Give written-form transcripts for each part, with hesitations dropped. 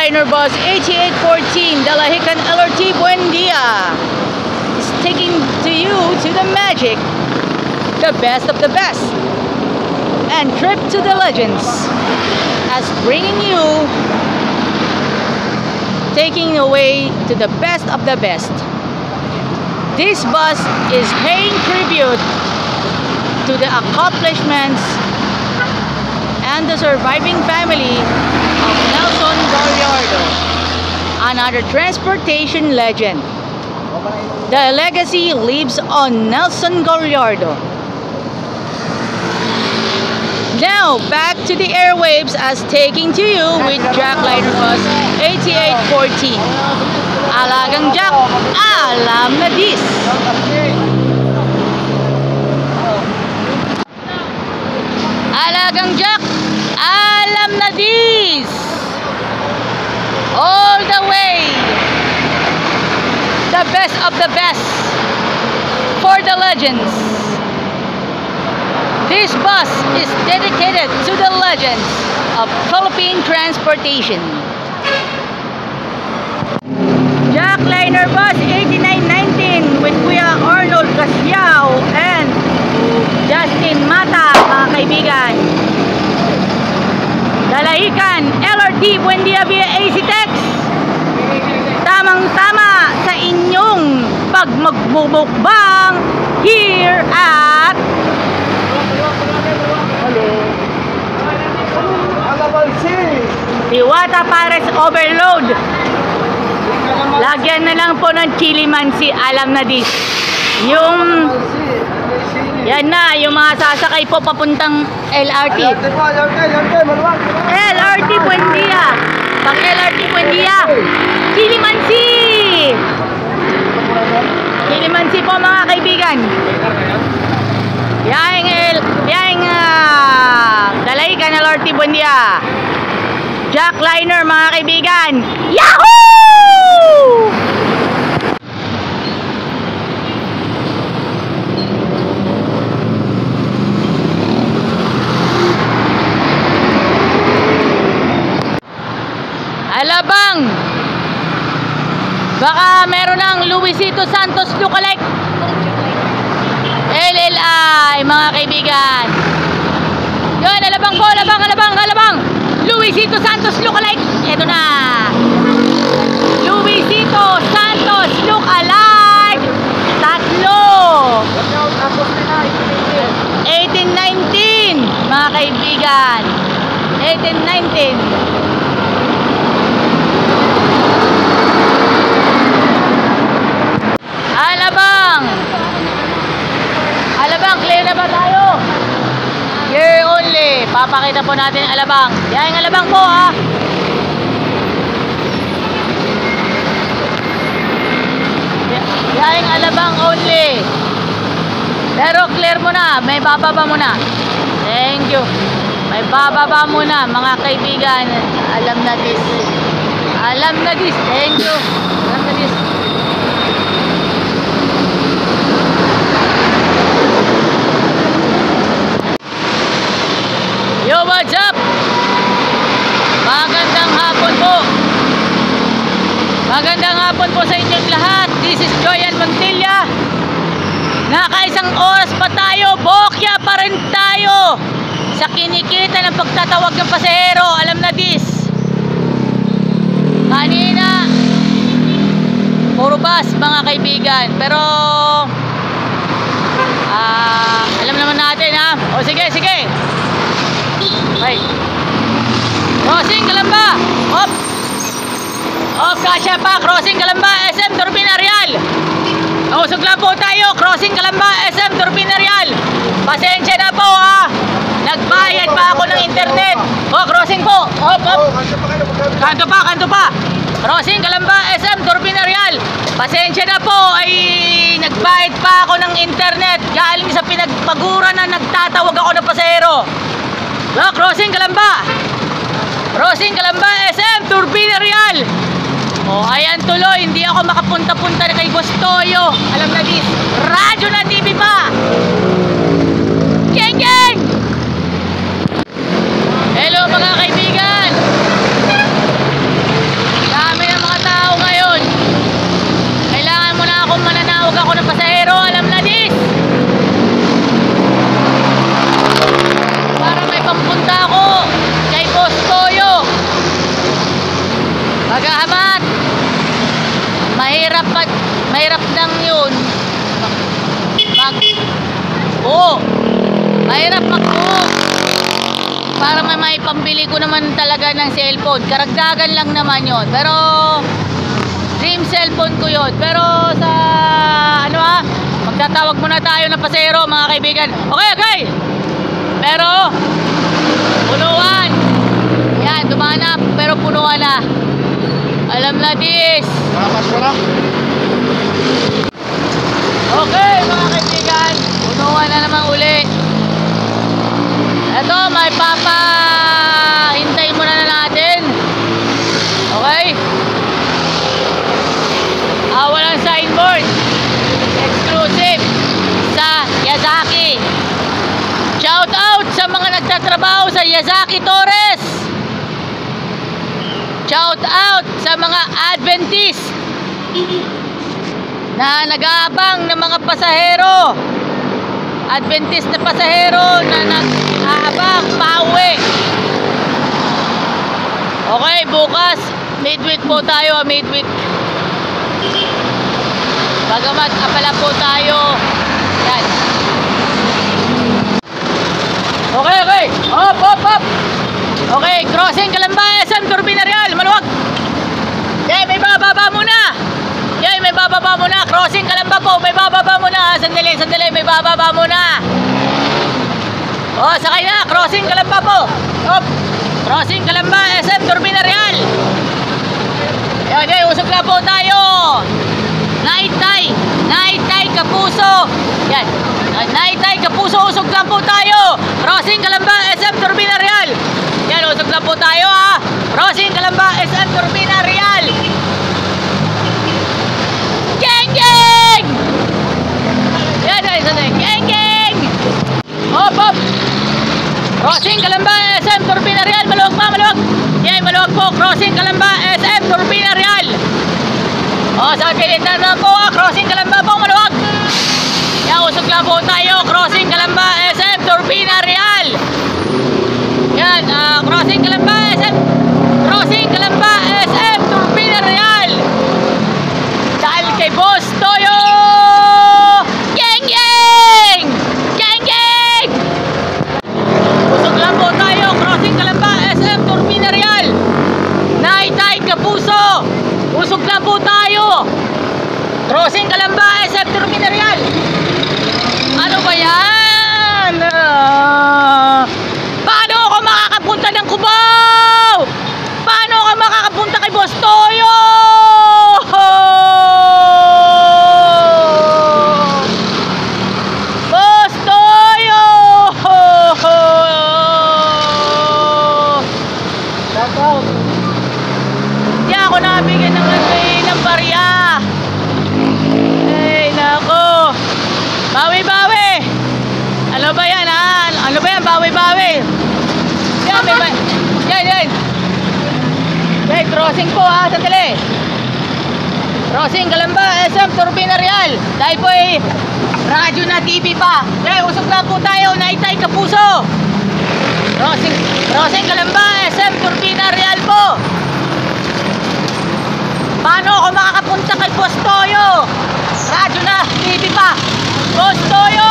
Liner Bus 8814 Dalahican LRT Buendia is taking to you to the magic, the best of the best, and trip to the legends, as bringing you, taking away to the best of the best. This bus is paying tribute to the accomplishments and the surviving family of Nelson Gallardo, another transportation legend. The legacy lives on Nelson Gallardo. Now back to the airwaves as taking to you with Jack Liner Bus 8814. Alagang Jack, alam na dis. Alagang Jack, alam na dis. All the way, the best of the best for the legends. This bus is dedicated to the legends of Philippine transportation. Jack Liner Bus 8919 with Kuya Arnold Casiao and Justin Mata, mga kaibigan. Dalahican LRT Buendia via AC-Tex. Tamang-tama sa inyong pagmumukbang here at Diwata Pares Overload. Lagyan na lang po ng chili mansi, alam na dis. Yung yan na, yung mga sasakay po papuntang LRT. LRT Buendia. Pag LRT Buendia, chili mansi. Chili mansi po mga kaibigan. Yang Dalahican LRT Buendia. Jack Liner mga kaibigan. Yahoo! Alabang. Baka meron ng Luisito Santos lookalike. LLI mga kaibigan. Yun, alabang po, alabang. Luisito Santos lookalike. Ito na. Luisito Santos lookalike. Tatlo. 1819 mga kaibigan. 1819. Alabang, clear na ba tayo? Here only. Papakita po natin ang alabang. Yan ang alabang po ha. Yan ang alabang only. Pero clear mo na. May bababa mo na. Thank you. May bababa mo na mga kaibigan. Alam na this. Alam na this. Thank you. Alam na this. Yo, what's up? Magandang hapon po. Magandang hapon po sa inyong lahat. This is Joyan Montilla. Nakaisang oras pa tayo. Bokya pa rin tayo sa kinikita ng pagtatawag ng pasahero. Alam na this. Kanina puro bus mga kaibigan. Pero alam naman natin ha. O sige. Okay. Crossing Calamba. Off kasya pa. Crossing Calamba SM Turbina Real. Usog lang po tayo. Crossing Calamba SM Turbina Real. Pasensya na po ha. Nagbayad pa ako ng internet. Crossing po. Kanto pa. Crossing Calamba SM Turbina Real. Pasensya na po ay nagbayad pa ako ng internet. Galing sa pinagpagura na nagtatawag ako ng pasahero. Crossing Calamba SM Turbina Real. Ayan tuloy, hindi ako makapunta-punta na kay Boss Toyo. Alam na dis, radyo na TV pa. Geng! Hello mga kaibigan. Mahirap mag-book. Para may pambili ko naman talaga ng cellphone. Karagdagan lang naman yon. Pero dream cellphone ko yon. Pero sa magtatawag muna tayo ng pasero mga kaibigan. Okay. Pero punuan. Yan, dumaan na pero punuan na. Alam na this. Okay mga kaibigan, punuan na naman uli. Ito, may hintay muna na natin. Okay? Walang signboard. Exclusive sa Yazaki. Shout out sa mga nagtatrabaho sa Yazaki Torres. Shout out sa mga Adventist na nag-aabang ng mga pasahero. Adventist na pasahero na nag-aabang pauwi. Okay, bukas midweek po tayo, midweek. Bagamat apala po tayo. Yan. Okay. Hop. Okay, crossing Calamba, SM Turbina Real, maluwag. May bababa muna. Crossing Calamba po, may bababa muna. Sandali, may bababa muna. Sakay na, crossing Calamba po. Hop. Crossing Calamba, SM Turbina Real. Yan, usog na po tayo. Naitay, Kapuso. Yan. Naitay, Kapuso, usog lang po tayo. Crossing Calamba, SM Turbina Real. Yan, usog lang po tayo ha. Crossing Calamba, SM Turbina Real. Geng! Yan, geng! Hop! Crossing Calamba, SM Turbina Real. Maluwag. Yan, maluwag po. Crossing Calamba, SM Turbina Real. Sa pilitan na po crossing Calamba po, maluwag. Yan, usog lang po tayo. Crossing Calamba, SM Turbina Real. Yan, crossing Calamba, SM Turbina Real. Dahil kay Boss Toyo. Geng! Usog lang po tayo. Crossing Calamba, SM Turbina Real. Naitay, Kapuso. Usog lang po tayo. Crossing Calamba, SM Turbina Real. Ano ba yan? Paano ako makakapunta ng Cubao? Paano ako makakapunta kay Boss Toyo? Boss Toyo! Hindi ako nabigyan ng barya. Ay, nako. Bawi-bawi. Ano ba yan ha? Ano ba yan? Bawi-bawi. Yan. Okay, crossing po ha. Sandali. Crossing Calamba, SM Turbina Real. Dahil po radyo na TV pa. Okay, usog na po tayo. Naitay, Kapuso. Crossing Calamba, SM Turbina Real po. Paano ako makakapunta kay Boss Toyo? Radyo na TV pa. Boss Toyo!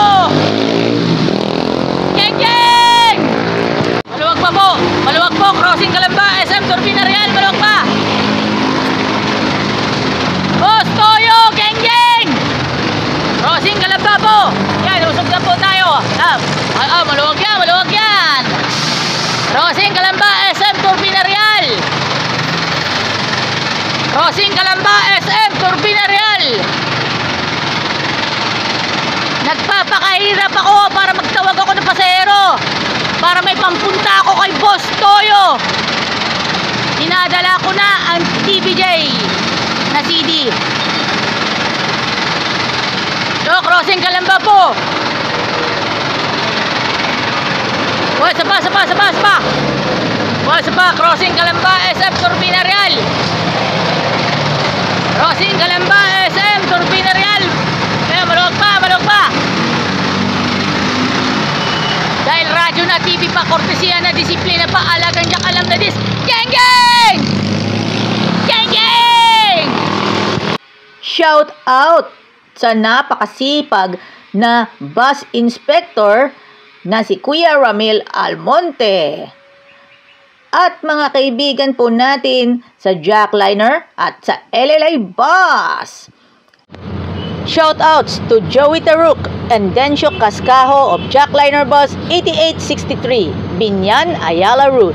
Geng! Maluwag po. Crossing Calamba, SM Turbina Real. Maluwag pa. Boss Toyo! Geng! Crossing Calamba po. Yan, usog na po tayo. Maluwag yan. Crossing Calamba, SM Turbina Real. Crossing Calamba, SM Turbina Real. Nagpapakahirap ako para magtawag ako ng pasahero. Para may pampunta ako kay Boss Toyo. Dinadala ko na ang TVJ na CD. So, crossing Calamba po. Sapa. Crossing Calamba, SM Turbina Real. Crossing Calamba, SM Turbina Real. Kaya maluwag pa. Dahil radyo na TV pa, kortesiya na, disiplina pa, alagang jak, alam na dis. Geng! Shout out sa napakasipag na bus inspector na si Kuya Ramil Almonte. At mga kaibigan po natin sa Jackliner at sa LLA Bus. Shoutouts to Joey Taruk and Dencio Cascajo of Jackliner Bus 8863, Binyan, Ayala Route.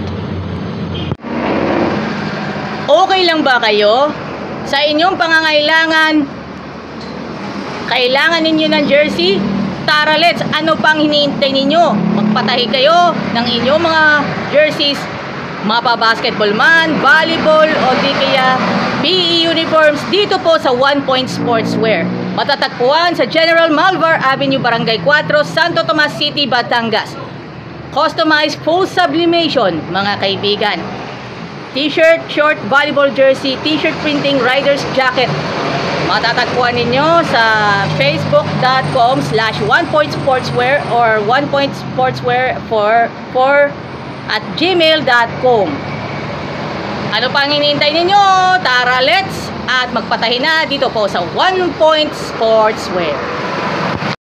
Okay lang ba kayo? Sa inyong pangangailangan, kailangan ninyo ng jersey? Tara, let's! Ano pang hinihintay ninyo? Magpatahi kayo ng inyong mga jerseys, mapa-basketball man, volleyball, o di kaya PE uniforms dito po sa 1 Point Sportswear. Matatagpuan sa General Malvar Avenue, Barangay 4, Santo Tomas City, Batangas. Customized full sublimation, mga kaibigan. T-shirt, short, volleyball jersey, t-shirt printing, rider's jacket. Matatagpuan ninyo sa facebook.com/onepointsportswear or onepointsportswear at gmail.com. Ano pang hinihintay ninyo? Tara, let's! At magpatahi na dito po sa 1 Point Sportswear.